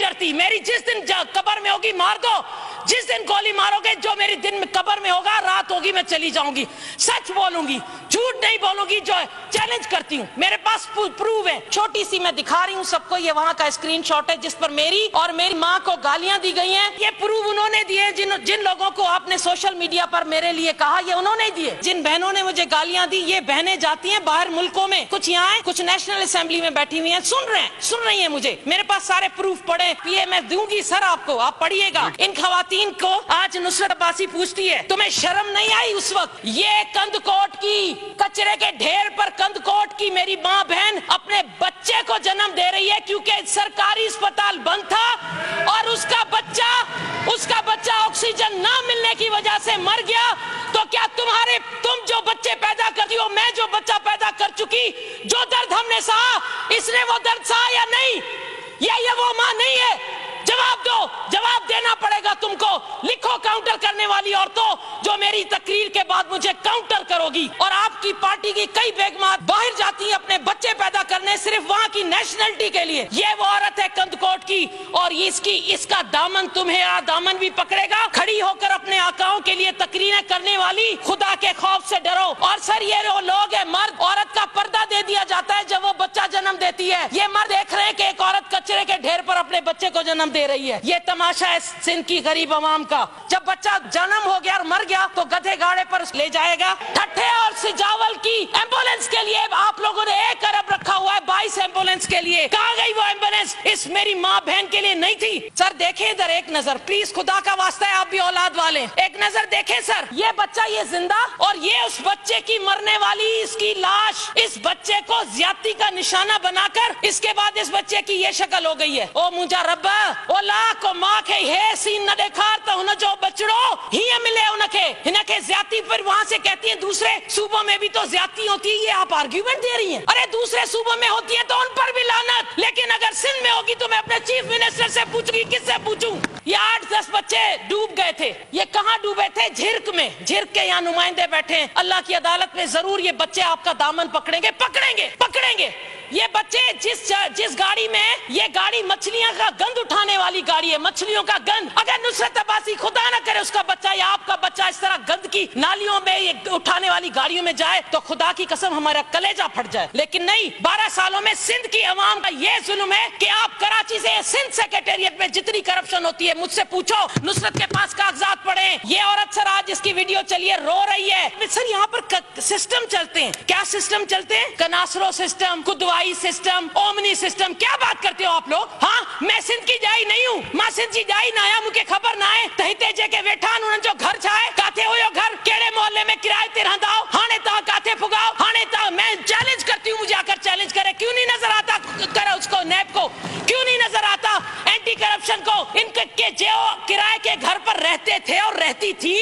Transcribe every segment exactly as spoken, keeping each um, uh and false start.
ڈرتی. میری جس دن قبر میں ہوگی مار دو, جس دن گولی مارو گے جو میری دن میں قبر میں ہوگا, رات ہوگی میں چلی جاؤں گی. سچ بولوں گی, جھوٹ نہیں بولوں گی. جو چیلنج کرتی ہوں, میرے پاس پروف ہے. چھوٹی سی میں دکھا رہی ہوں سب کو, یہ وہاں کا اسکرین شاٹ ہے جس پر میری اور میری ماں کو گالیاں دی گئی ہیں. یہ پروف انہوں نے دیے. جن جن لوگوں کو آپ نے سوشل میڈیا پر میرے لیے کہا, یہ انہوں نے دیے. جن بہنوں نے مجھے گالیاں دی, یہ بہنیں جاتی ہیں باہر ملکوں میں, کچھ یہاں ہیں, کچھ نیشنل اسمبلی میں بیٹھی ہوئی ہیں, سن رہے ہیں سن رہی ہیں مجھے. میرے پاس سارے پروف پڑے, یہ میں دوں گی سر آپ کو, آپ پڑھیے گا. ان خواتین کو آج نصرت عباسی پوچھتی ہے, تمہیں شرم نہیں آئی اس وقت؟ یہ کند کوٹ کی کچرے کے ڈھیر پر کند کوٹ کی میری ماں بہن اپنے بچے کو جنم دے رہی ہے کیونکہ سرکاری اسپتال بند تھا اور اس کا بچہ اس کا بچہ آکسیجن نہ ملنے کی وجہ سے مر گیا. تو کیا تمہارے تم جو بچے پیدا کرتی ہو, میں جو بچہ پیدا کر چکی, جو درد ہم نے سہا, اس نے وہ درد سہا یا نہیں؟ یا یہ وہ ماں نہیں ہے؟ جواب دو, جواب دینا پڑے گا تم کو. لکھو کاؤنٹر کرنے والی عورتوں جو میری تقریر کے بعد مجھے کاؤنٹر کرو گی. اور آپ کی پارٹی کی کئی بیگمات باہر جاتی ہیں اپنے بچے پیدا کرنے صرف وہاں کی نیشنلٹی کے لیے. یہ وہ عورت ہے کند کوٹ کی, اور اس کی اس کا دامن تمہیں دامن بھی پکڑے گا. کھڑی ہو کر اپنے آقاؤں کے لیے تقریریں کرنے والی, خدا کے خوف سے ڈرو. اور سر یہ وہ لوگ ہیں, مرد عورت کا پردہ دے دیا جاتا ہے جب وہ بچہ جنم دیتی ہے. یہ مرد دیکھ رہے ہیں کہ ایک عورت کچرے کے ڈھیر پر اپنے بچے کو جنم دے رہی ہے. یہ تماشا ہے سندھ کی غریب عوام کا. جب بچہ جنم ہو گیا اور مر گیا تو گدھے گاڑے پر لے جائے گا. ٹھٹھے اور سجاول کی ایمبولینس کے لیے آپ لوگوں نے ایک ارب رکھا ہوا ہے, بائیس ایمبولینس کے لیے. کہاں گئی وہ ایمبولینس؟ اس میری ماں بہن کے لیے نہیں تھی. سر دیکھیں ادھر ایک نظر پلیز, خدا کا واسطہ ہے, آپ بھی اولاد والے, ایک نظر دیکھیں سر. یہ بچہ یہ زندہ, اور یہ اس بچے کی مرنے والی اس کی لاش. اس بچے کو زیادتی کا نشانہ بنا کر اس کے بعد اس بچے کی یہ شکل ہو گئی ہے. او مجھا ربا, او لاکھ کو ماں کے ہے سین نہ دیکھار تو انہوں جو بچڑو ہی ملے انہ کے انہ کے زیادتی. پر وہاں سے کہتی ہیں دوسرے صوبوں میں بھی تو زیادتی ہوتی ہے. یہ آپ آرگیومنٹ دے رہی ہیں. ارے دوسرے صوبوں میں ہوتی ہے تو ان پر بھی لعنت, لیکن اگر سندھ میں ہوگی تو میں اپنے چیف منسٹر سے پوچھوں گی. کس سے پوچھوں؟ یہ آٹھ دس بچے ڈوب گئے تھے. یہ کہاں ڈوبے تھے؟ جھرک میں. جھرک کے یہاں نمائندے بیٹھے ہیں. اللہ کی عدالت میں ضرور یہ بچے آپ کا دامن پکڑیں گے پکڑیں گے پکڑیں گے. یہ بچے جس جس گاڑی میں, یہ گاڑی مچھلیاں کا گند اٹھانے والی گاڑی ہے, مچھلیوں کا گند. اگر نصرت عباسی خدا نہ کرے اس کا بچہ یا آپ کا بچہ اس طرح گند کی نالیوں میں یہ اٹھانے والی گاڑیوں میں جائے تو خدا کی قسم ہمارا کلیجہ پھٹ جائے. لیکن نہیں, بارہ سالوں میں سندھ کی عوام کا یہ ظلم ہے کہ آپ کراچی سے سندھ سیکریٹریٹ میں جتنی کرپشن ہوتی ہے مجھ سے پوچھو. نصرت کے پاس کاغذات پڑے. یہ عورت سر آج اس کی ویڈیو چلیے رو رہی ہے. سر یہاں پر سسٹم چلتے ہیں. کیا سسٹم چلتے ہیں؟ کناسرو سسٹم, کدوائی سسٹم, اومنی سسٹم. کیا بات کرتے ہو آپ لوگ؟ ہاں میں سندھ کی جائی نہیں ہوں. ماں سندھ کی جائی نہ آیا مجھے خبر نہ ہے. تہتے جے کے ویٹھان انہوں جو گھر چھائے کاتے ہوئے گھر کیڑے محلے میں کرائے تے رہندا ہو. ہانے تا کاتے پھگاؤ ہانے تا. میں چیلنج کرتی ہوں, مجھے آ کر چیلنج کرے. کیوں نہیں نظر آتا کرے اس کو نیب کو؟ کیوں نہیں نظر آتا اینٹی کرپشن کو؟ ان کے جو کرائے کے گھر پر رہتے تھے اور رہتی تھی,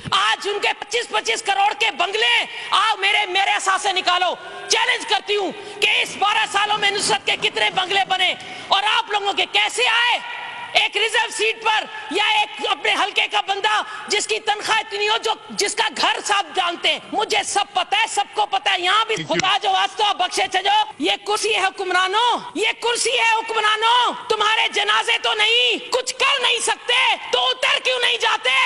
آج ان کے پچیس پچیس کروڑ کے بنگلے آؤ میرے میرے اثاثے نکالو. چیلنج کرتی ہوں کہ اس بارہ سالوں میں نصرت کے کتنے بنگلے بنے اور آپ لوگوں کے کیسے آئے؟ ایک ریزرو سیٹ پر یا ایک اپنے حلقے کا بندہ جس کی تنخواہ اتنی ہو, جو جس کا گھر صاحب جانتے ہیں. مجھے سب پتا ہے, سب کو پتا ہے. یہاں بھی خدا جو واسطہ بخشے چجو. یہ کرسی ہے حکمرانوں, یہ کرسی ہے حکمرانوں. تمہارے جنازے تو نہیں, کچھ کر نہیں سکتے تو اتر کیوں نہیں جاتے؟